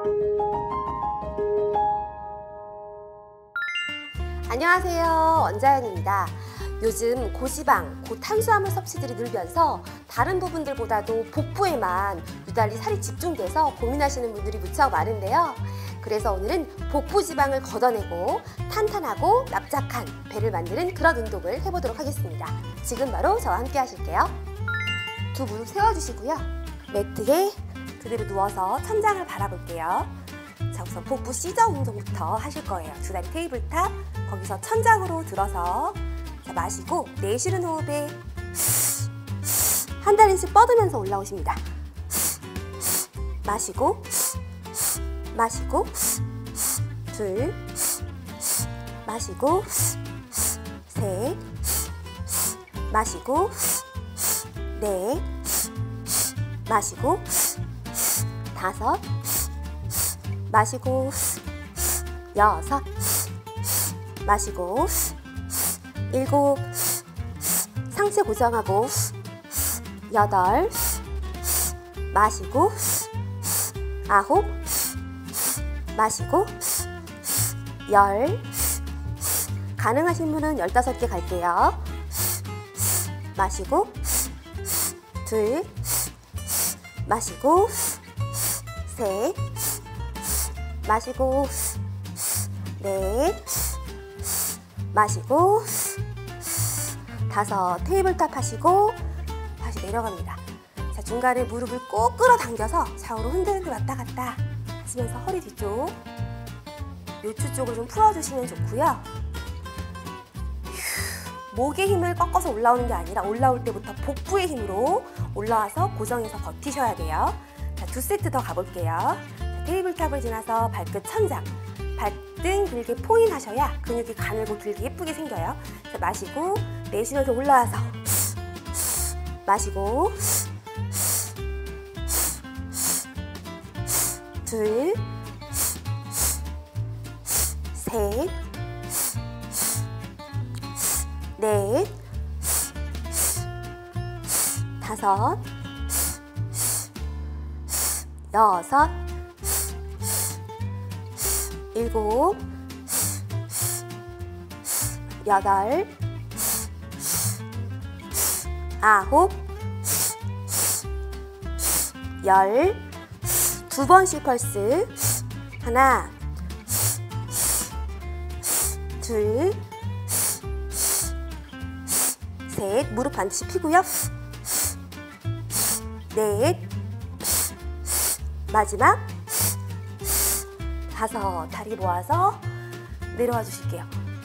안녕하세요, 원자연입니다. 요즘 고지방, 고탄수화물 섭취들이 늘면서 다른 부분들보다도 복부에만 유달리 살이 집중돼서 고민하시는 분들이 무척 많은데요. 그래서 오늘은 복부 지방을 걷어내고 탄탄하고 납작한 배를 만드는 그런 운동을 해보도록 하겠습니다. 지금 바로 저와 함께 하실게요. 두 무릎 세워주시고요. 매트에 그대로 누워서 천장을 바라볼게요. 자, 우선 복부 시저 운동부터 하실 거예요. 두 다리 테이블탑, 거기서 천장으로 들어서 자, 마시고 내쉬는 호흡에 한 다리씩 뻗으면서 올라오십니다. 마시고 마시고 둘 마시고 셋 마시고 넷 마시고 다섯 마시고 여섯 마시고 일곱 상체 고정하고 여덟 마시고 아홉 마시고 열 가능하신 분은 15개 갈게요. 마시고 둘 마시고 셋 마시고 넷 마시고 다섯 테이블탑 하시고 다시 내려갑니다. 자, 중간에 무릎을 꼭 끌어당겨서 좌우로 흔들흔들 왔다 갔다 하시면서 허리 뒤쪽 요추 쪽을 좀 풀어주시면 좋고요. 목의 힘을 꺾어서 올라오는 게 아니라 올라올 때부터 복부의 힘으로 올라와서 고정해서 버티셔야 돼요. 자, 2세트 더 가볼게요. 자, 테이블탑을 지나서 발끝 천장, 발등 길게 포인 하셔야 근육이 가늘고 길게 예쁘게 생겨요. 자, 마시고 내쉬면서 올라와서 마시고 둘 셋 넷 다섯 여섯 일곱 여덟 아홉 열 두 번씩 펄스 하나 둘 셋 무릎 반드시 펴고요. 넷 마지막 다섯 다리 모아서 내려와 주실게요.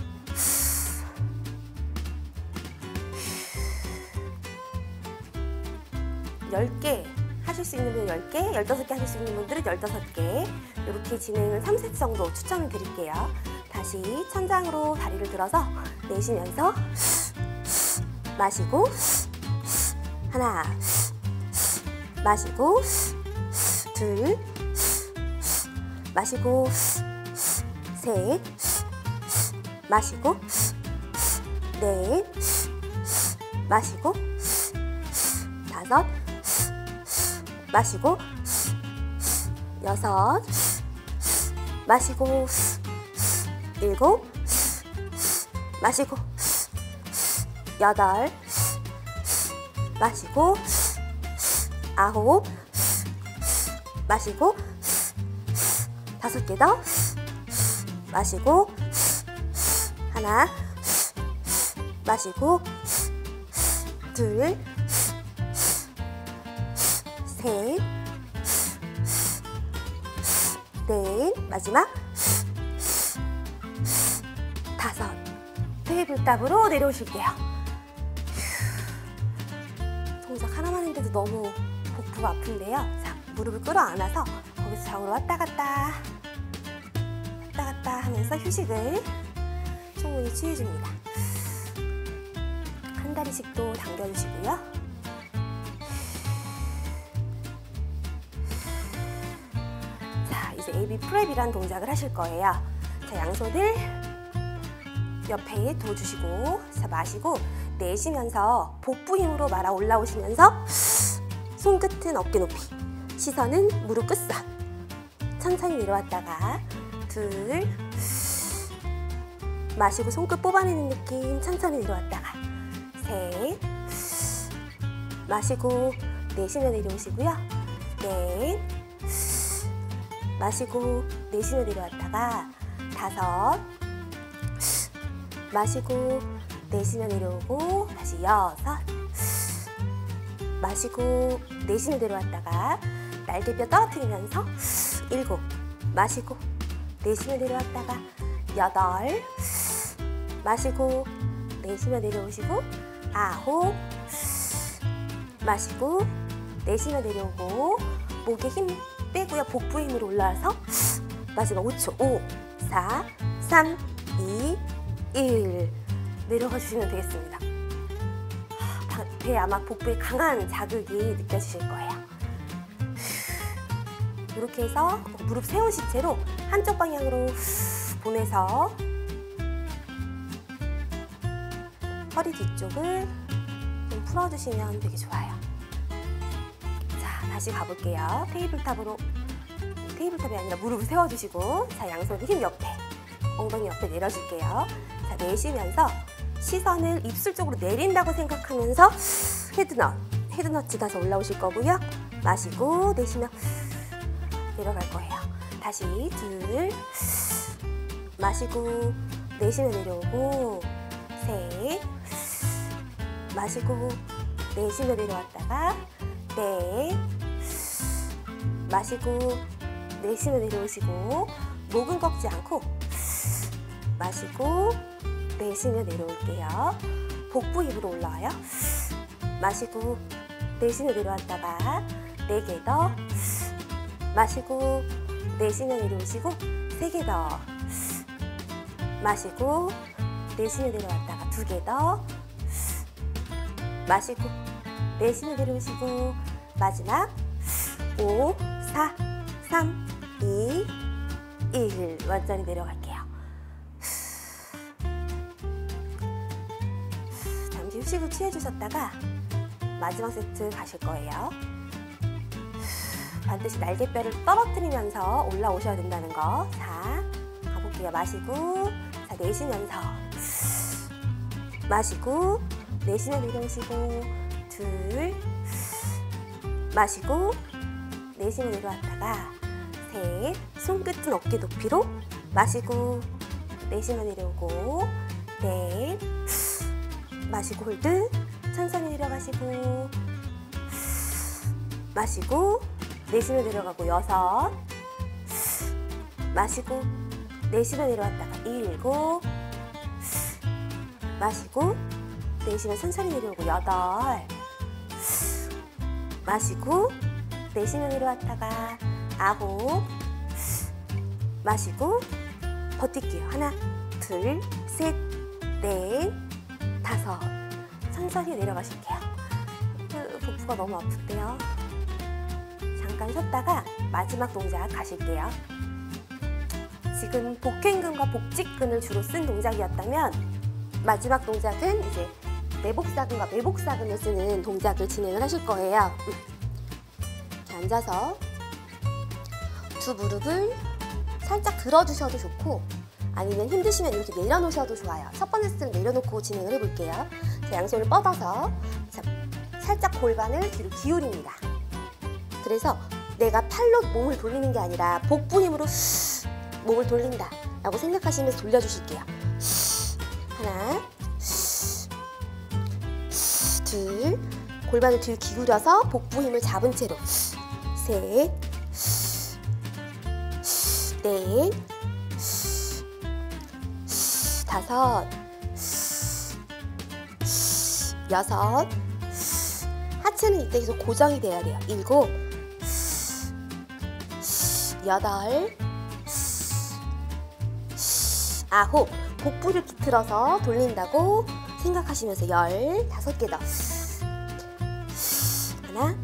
10개 하실 수 있는 분은 10개, 15개 하실 수 있는 분들은 15개 이렇게 진행을 3세트 정도 추천을 드릴게요. 다시 천장으로 다리를 들어서 내쉬면서 마시고 하나 마시고 둘 마시고 셋 마시고 넷 마시고 다섯 마시고 여섯 마시고 일곱 마시고 여덟 마시고 아홉 마시고 5개 더 마시고 하나 마시고 둘 셋 넷 마지막 다섯 테이블탑으로 내려오실게요. 동작 하나만 했는데도 너무 복부가 아픈데요. 자, 무릎을 끌어안아서 거기서 좌우로 왔다 갔다 하면서 휴식을 충분히 취해줍니다. 한 다리씩도 당겨주시고요. 자, 이제 AB 프랩이라는 동작을 하실 거예요. 자, 양손을 옆에 둬주시고 자, 마시고 내쉬면서 복부 힘으로 말아 올라오시면서 손끝은 어깨 높이, 시선은 무릎 끝선. 천천히 내려왔다가 둘, 마시고 손끝 뽑아내는 느낌 천천히 내려왔다가 셋, 마시고 내쉬며 내려오시고요. 넷, 마시고 내쉬며 내려왔다가 다섯, 마시고 내쉬며 내려오고 다시 여섯, 마시고 내쉬며 내려왔다가 날개뼈 떨어뜨리면서 일곱, 마시고 내쉬며 내려왔다가 여덟, 마시고 내쉬며 내려오시고 아홉, 마시고 내쉬며 내려오고 목에 힘 빼고요. 복부 힘으로 올라와서 마지막 5초 5, 4, 3, 2, 1 내려가 주시면 되겠습니다. 배 아마 복부에 강한 자극이 느껴지실 거예요. 이렇게 해서 무릎 세우신 채로 한쪽 방향으로 보내서 허리 뒤쪽을 좀 풀어주시면 되게 좋아요. 자, 다시 가볼게요. 테이블탑이 아니라 무릎을 세워주시고 자, 양손 힘 옆에, 엉덩이 옆에 내려줄게요. 자, 내쉬면서 시선을 입술 쪽으로 내린다고 생각하면서 헤드넛 가서 올라오실 거고요. 마시고 내쉬며 내려갈 거예요. 다시 둘, 마시고 내쉬며 내려오고 셋, 마시고 내쉬며 내려왔다가 넷, 마시고 내쉬며 내려오시고 목은 꺾지 않고 마시고 내쉬며 내려올게요. 복부 힘으로 올라와요. 마시고 내쉬며 내려왔다가 4개 더, 마시고 내쉬며 내려오시고 3개 더, 마시고 내쉬며 내려왔다가 2개 더, 마시고 내쉬며 내려오시고 마지막 5, 4, 3, 2, 1 완전히 내려갈게요. 잠시 휴식을 취해주셨다가 마지막 세트 가실 거예요. 반드시 날개뼈를 떨어뜨리면서 올라오셔야 된다는 거. 자, 가볼게요. 마시고, 자, 내쉬면서 마시고 내쉬며 내려오시고 둘, 마시고 내쉬며 내려왔다가 셋, 손끝은 어깨 높이로 마시고 내쉬며 내려오고 넷, 마시고 홀드 천천히 내려가시고 마시고 내쉬며 내려가고 여섯, 마시고 내쉬며 내려왔다가 일곱, 마시고 내쉬며 천천히 내려오고 여덟, 마시고 내쉬며 내려왔다가 아홉, 마시고 버틸게요. 하나, 둘, 셋, 넷, 다섯. 천천히 내려가실게요. 복부가 너무 아프대요. 잠깐 쉬었다가 마지막 동작 가실게요. 지금 복행근과 복직근을 주로 쓴 동작이었다면 마지막 동작은 이제 내복사근과 매복사근을 쓰는 동작을 진행을 하실 거예요. 이렇게 앉아서 두 무릎을 살짝 들어주셔도 좋고 아니면 힘드시면 이렇게 내려놓으셔도 좋아요. 첫 번째 세트는 내려놓고 진행을 해볼게요. 자, 양손을 뻗어서 자, 살짝 골반을 뒤로 기울입니다. 그래서 내가 팔로 몸을 돌리는 게 아니라 복부 힘으로 몸을 돌린다 라고 생각하시면서 돌려주실게요. 하나, 둘, 골반을 뒤로 기울여서 복부 힘을 잡은 채로 셋, 넷, 다섯, 여섯, 하체는 이때 계속 고정이 돼야 돼요. 일곱, 여덟, 아홉, 복부를 비틀어서 돌린다고 생각하시면서 15개 더. 하나,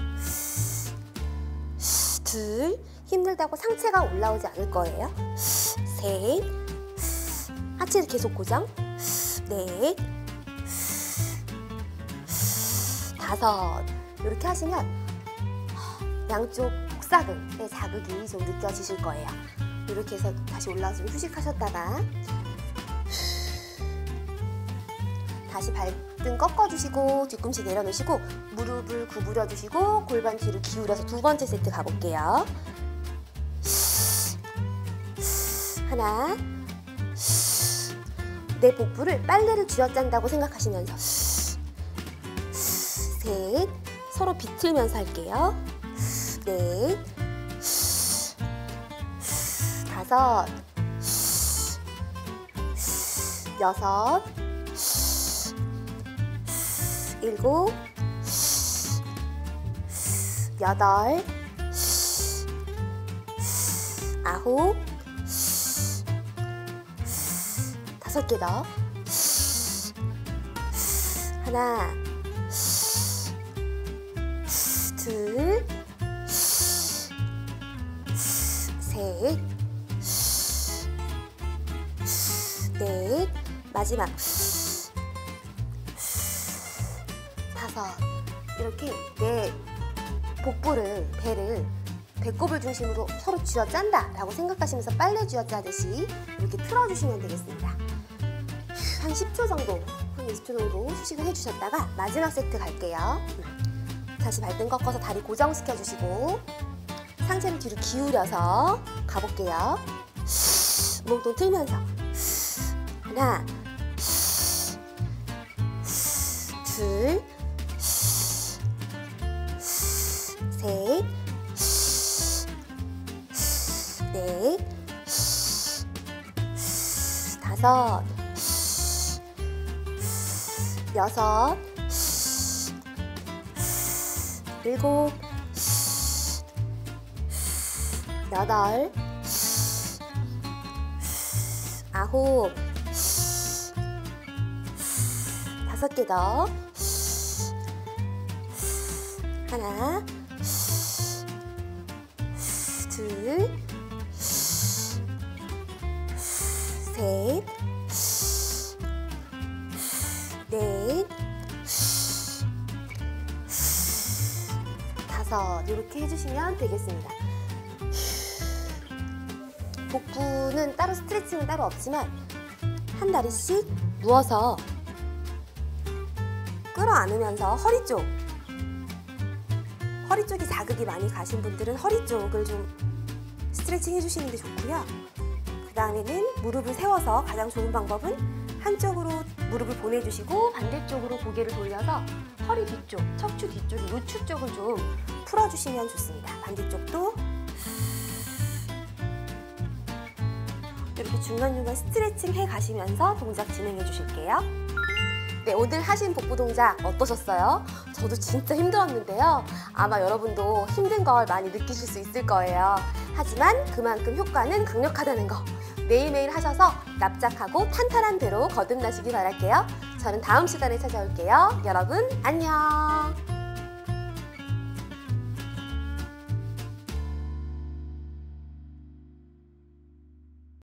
둘, 힘들다고 상체가 올라오지 않을 거예요. 셋, 하체를 계속 고정. 넷, 다섯. 이렇게 하시면 양쪽 복사근의 자극이 좀 느껴지실 거예요. 이렇게 해서 다시 올라와서 좀 휴식하셨다가 다시 발등 꺾어주시고 뒤꿈치 내려놓으시고 무릎을 구부려 주시고 골반 뒤로 기울여서 두 번째 세트 가볼게요. 하나, 내 복부를 빨래를 쥐어짠다고 생각하시면서 셋, 서로 비틀면서 할게요. 넷, 다섯, 여섯, 일곱, 여덟, 아홉, 다섯 개 더. 하나, 둘, 셋, 넷, 마지막 다섯. 이렇게 내 복부를, 배를 배꼽을 중심으로 서로 쥐어짠다 라고 생각하시면서 빨래 쥐어짜듯이 이렇게 틀어주시면 되겠습니다. 한 10초 정도, 한 20초 정도 휴식을 해주셨다가 마지막 세트 갈게요. 다시 발등 꺾어서 다리 고정시켜 주시고 상체를 뒤로 기울여서 가볼게요. 몸통 틀면서 하나, 둘, 셋, 넷, 다섯, 여섯, 일곱, 여덟, 아홉, 다섯 개 더. 하나, 둘, 셋, 넷, 다섯. 이렇게 해주시면 되겠습니다. 복부는 따로 스트레칭은 따로 없지만 한 다리씩 누워서 끌어안으면서 허리 쪽이 자극이 많이 가신 분들은 허리 쪽을 좀 스트레칭 해주시는 게 좋고요. 그 다음에는 무릎을 세워서 가장 좋은 방법은 한쪽으로 무릎을 보내주시고 반대쪽으로 고개를 돌려서 허리 뒤쪽, 척추 뒤쪽, 요추 쪽을 좀 풀어주시면 좋습니다. 반대쪽도 이렇게 중간중간 스트레칭 해가시면서 동작 진행해 주실게요. 네, 오늘 하신 복부 동작 어떠셨어요? 저도 진짜 힘들었는데요. 아마 여러분도 힘든 걸 많이 느끼실 수 있을 거예요. 하지만 그만큼 효과는 강력하다는 거 매일매일 하셔서 납작하고 탄탄한 배로 거듭나시기 바랄게요. 저는 다음 시간에 찾아올게요. 여러분 안녕.